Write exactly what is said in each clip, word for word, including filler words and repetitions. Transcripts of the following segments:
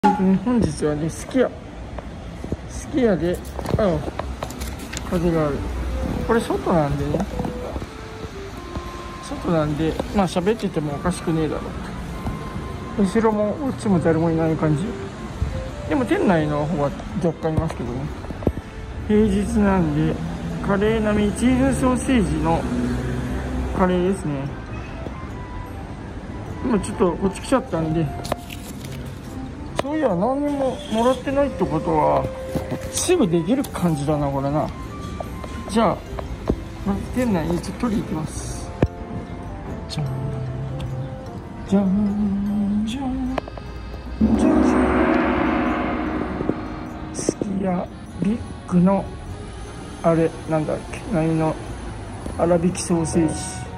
本日はね、すき家すき家で、あ風がある。これ外なんでね、外なんで、まあ喋っててもおかしくねえだろうと。後ろもこっちも誰もいない感じ。でも店内の方は若干いますけどね。平日なんで、カレー並みチーズソーセージのカレーですね。今ちょっとこっち来ちゃったんで、そういや何にももらってないってことはすぐできる感じだなこれな。じゃあまず店内にちょっと取りに行きます。じゃんじゃんじゃんじゃんじゃん。すき家ビッグのあれなんだっけ、何の粗挽きソーセージ、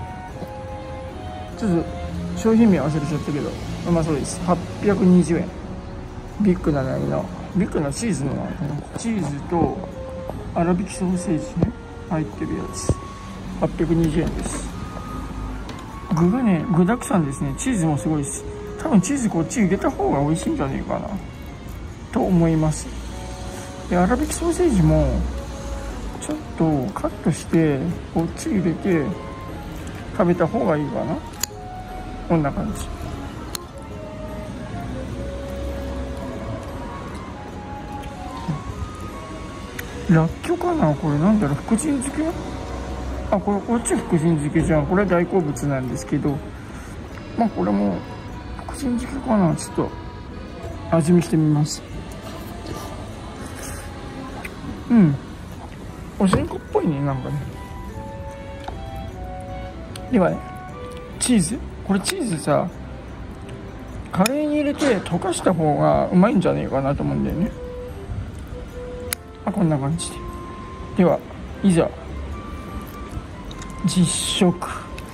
ちょっと商品名忘れちゃったけどうまそうです。はっぴゃくにじゅうえん。ビッグななりのビッグなチーズのチーズと粗挽きソーセージね入ってるやつ、はっぴゃくにじゅうえんです。具がね具だくさんですね。チーズもすごいです。多分チーズこっち入れた方が美味しいんじゃねえかなと思います。で粗挽きソーセージもちょっとカットしてこっち入れて食べた方がいいかな。こんな感じ。らっきょうかなこれ。なんだろう、福神漬け。あ、これこっち福神漬けじゃん。これ大好物なんですけど、まあこれも福神漬けかな。ちょっと味見してみます。うん、おしんこっぽいね、なんかね。ではチーズ、これチーズさカレーに入れて溶かした方がうまいんじゃねえかなと思うんだよね。あ、こんな感じで。ではいざ実食。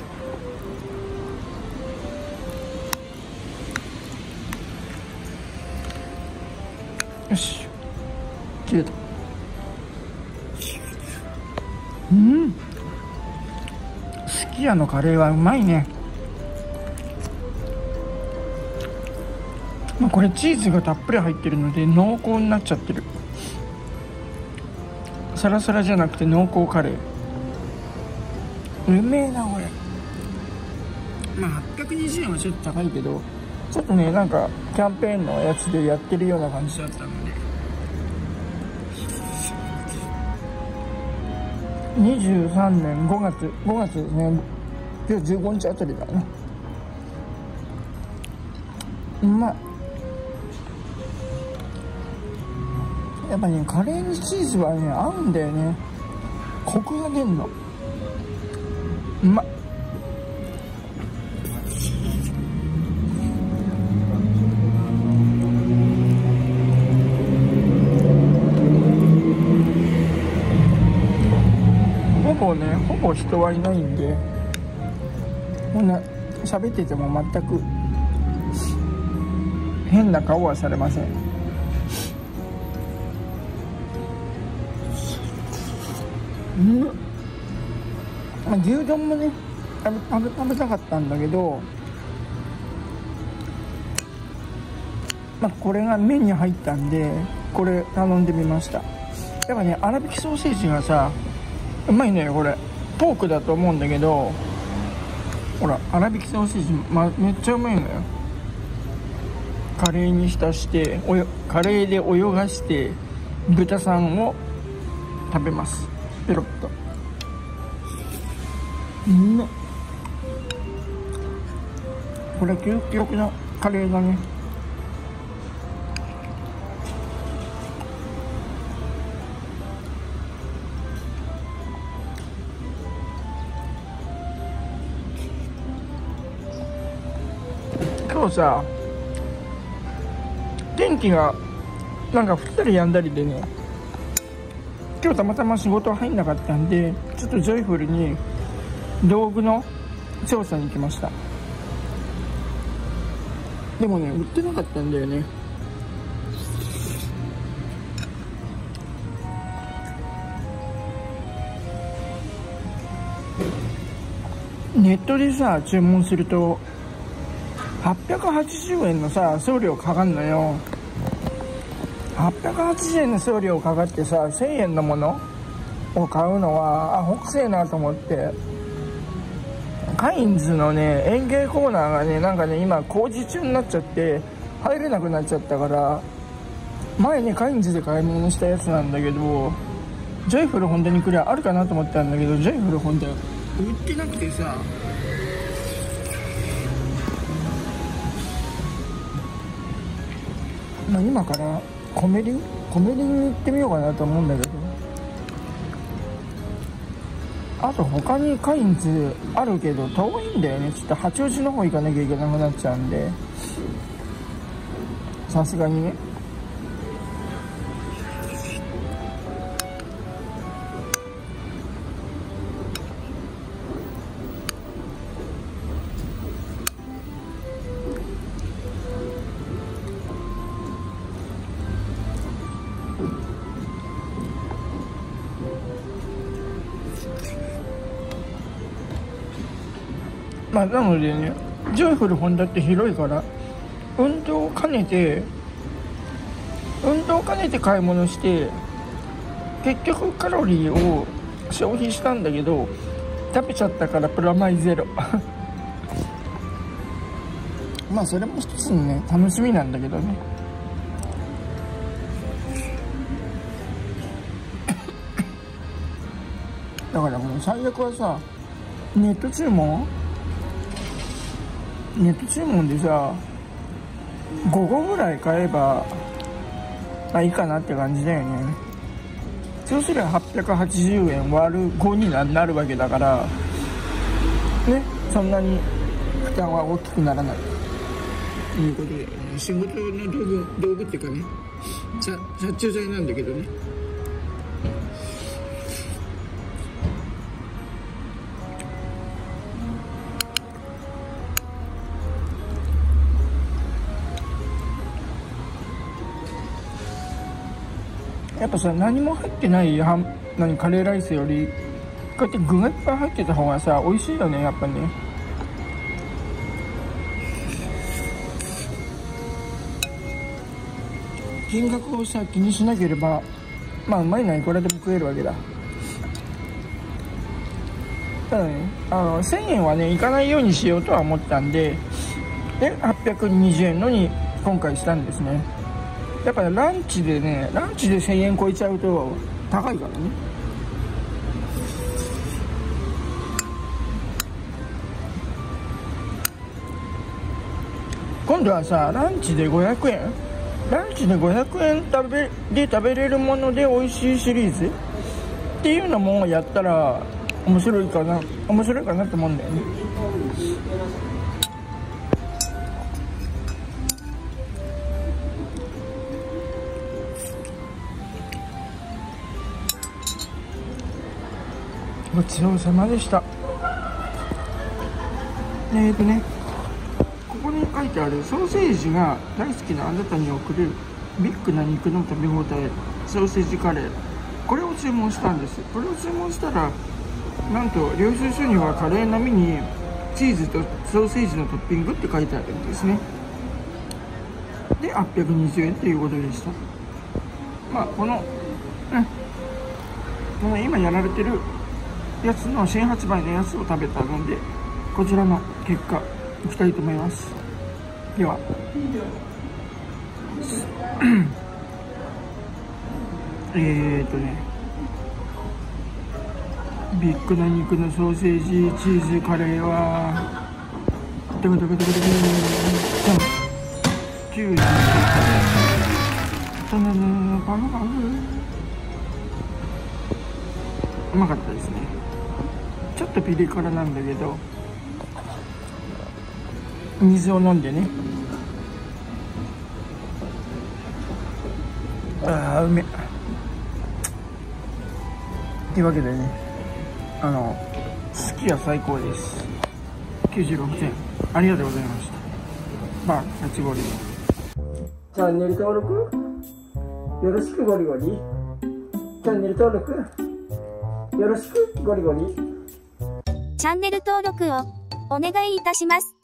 よし、切れた。うん、すき家のカレーはうまいね。まあこれチーズがたっぷり入ってるので濃厚になっちゃってる。サラサラじゃなくて濃厚カレー、うめえなこれ。まあはっぴゃくにじゅうえんはちょっと高いけど、ちょっとねなんかキャンペーンのやつでやってるような感じだったので、にじゅうさんねんごがつごがつですね。今日じゅうごにちあたりだな。うまい。やっぱねカレーにチーズはね合うんだよね。コクが出んの。うまっ。ほぼねほぼ人はいないんで、こんな喋ってても全く変な顔はされません。うん、まあ、牛丼もね食べ、食べたかったんだけど、まあ、これが麺に入ったんでこれ頼んでみました。やっぱね粗挽きソーセージがさうまいのよ。これポークだと思うんだけど、ほら粗挽きソーセージ、ま、めっちゃうまいのよ。カレーに浸しておよカレーで泳がして豚さんを食べます。ペロッと。うん、これ究極のカレーだね。今日さ天気がなんか降ったりやんだりでね、今日たまたま仕事入んなかったんでちょっとジョイフルに道具の調査に行きました。でもね売ってなかったんだよね。ネットでさ注文するとはっぴゃくはちじゅうえんのさ送料かかんのよ。 はっぴゃくはちじゅうえんの送料かかってさ、せんえんのものを買うのはあ北西なと思って。カインズのね園芸コーナーがねなんかね今工事中になっちゃって入れなくなっちゃったから、前ねカインズで買い物したやつなんだけど、ジョイフルホンダに来りゃあるかなと思ったんだけど、ジョイフルホンダ売ってなくてさ、まあ今からコメリンコメリンに行ってみようかなと思うんだけど、あと他にカインズあるけど遠いんだよね。ちょっと八王子の方行かなきゃいけなくなっちゃうんで、さすがにね。まあなのでね、ジョイフルホンダって広いから運動を兼ねて運動を兼ねて買い物して、結局カロリーを消費したんだけど食べちゃったからプラマイゼロまあそれも一つのね楽しみなんだけどねだからもう最悪はさ、ネット注文ネット注文でさごごぐらい買えばまあいいかなって感じだよね。そうすればはっぴゃくはちじゅうえん割るごになるわけだからね、そんなに負担は大きくならないということで、仕事の道具道具っていうかね、殺虫剤なんだけどね。やっぱさ、何も入ってないはん何カレーライスよりこうやって具がいっぱい入ってた方がさ美味しいよね、やっぱね。金額をさ気にしなければまあうまいのはいくらでも食えるわけだ。ただね、あのせんえんはねいかないようにしようとは思ったんで、ではっぴゃくにじゅうえんのに今回したんですね。やっぱりランチでね、ランチでせんえん超えちゃうと高いからね。今度はさ、ランチでごひゃくえんランチでごひゃくえん食べで食べれるもので美味しいシリーズっていうのもやったら面白いかな面白いかなと思うんだよね。ごちそうさまでした。えーとね、ここに書いてあるソーセージが大好きなあなたに送るビッグな肉の食べ応えソーセージカレー、これを注文したんです。これを注文したらなんと領収書にはカレー並みにチーズとソーセージのトッピングって書いてあるんですね。ではっぴゃくにじゅうえんということでした。まあこの、ね、この今やられてるやつの新発売のやつを食べたので、こちらの結果いきたいと思います。ではえーとねビッグな肉のソーセージチーズカレーはドクドクドクドクきゅうじゅうパンパンパンうまかったですね。ちょっとピリ辛なんだけど水を飲んでね、あーうめっというわけでね、あのすき家最高です。きゅうじゅうろくてんありがとうございました。バーキャッチボール、チャンネル登録よろしくゴリゴリ、チャンネル登録よろしくゴリゴリ、 チャンネル登録をお願いいたします。